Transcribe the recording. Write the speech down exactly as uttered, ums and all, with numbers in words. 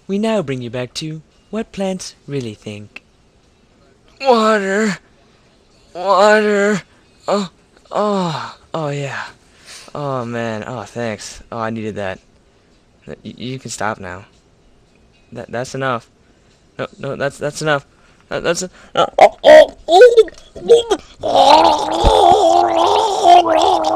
we now bring you back to what plants really think. Water. Water. Oh, oh, oh yeah. Oh man. Oh, thanks. Oh, I needed that. You, you can stop now. That that's enough. No, no, that's that's enough. That, that's. Uh, oh, oh, oh.